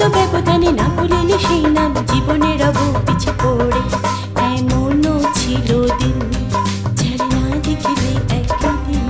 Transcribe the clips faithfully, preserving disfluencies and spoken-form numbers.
তো ব্যবধানে না ভুলিলে সেই নাম জীবনে রব পিছে পড়ে। এমনও ছিল দিন যারে না দেখিলে একদিন।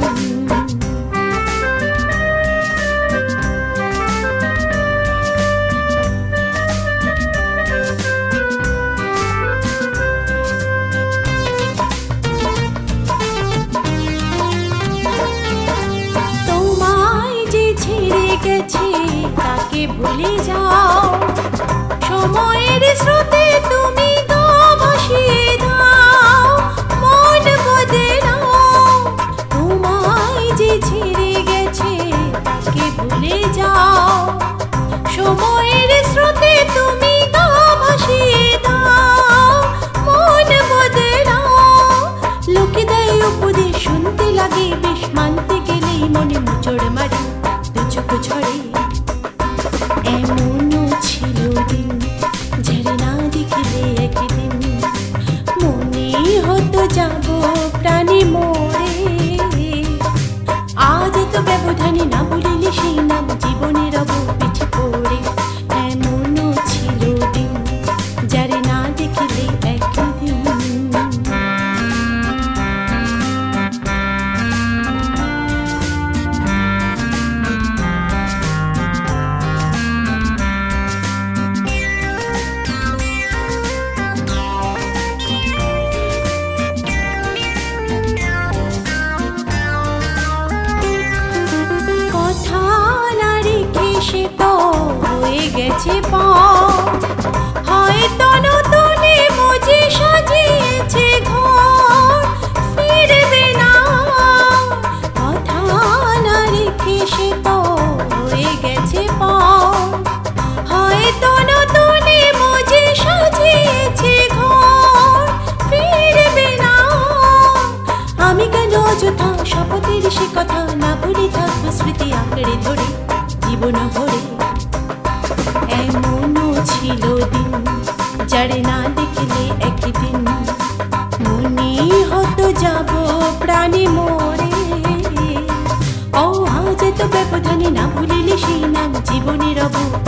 তোমায় যে ছেড়ে গেছে তাকে ভুলে যাও, সময়ের স্রোতে তুমি গা ভাসিয়ে দাও, মন বদলাও। তোমায় যে ছেড়ে গেছে তাকে ভুলে যাও, সময়ের স্রোতে তুমি গা ভাসিয়ে দাও, মন বদলাও। লোকে দেয় উপদেশ শুনতে লাগে বেশ, মানতে গেলেই মনে মোচড় মারে দু চোখ ঝরে। এমনও ছিল দিন যারে না দেখিলে একদিন মনে হতো যাব প্রাণে মরে। আজ তো ব্যবধানে না ভুলিলে সেই নাম জীবনে রব পিছে পড়ে। এমনও ছিল দিন যারে না দেখিলে একদিন। কথা না রেখে সে তো হয়ে গেছে পর, হয়তো নতুনে বুঝি সাজিয়েছে ঘর, ফিরবে না। কথা না রেখে সে তো হয়ে গেছে পর, হয়তো নতুনে বুঝি সাজিয়েছে ঘর, ফিরবে না। আমি কেন অযথা শপথের সে কথা না ভুলে থাকবো স্মৃতি আঁকড়ে ধরে জীবন ভরে। এমনও ছিল দিন যারে না দেখিলে একদিন মনে হতো যাব প্রাণে মরে। ও আজ তো ব্যবধানে না ভুলিলে সেই নাম জীবনে রব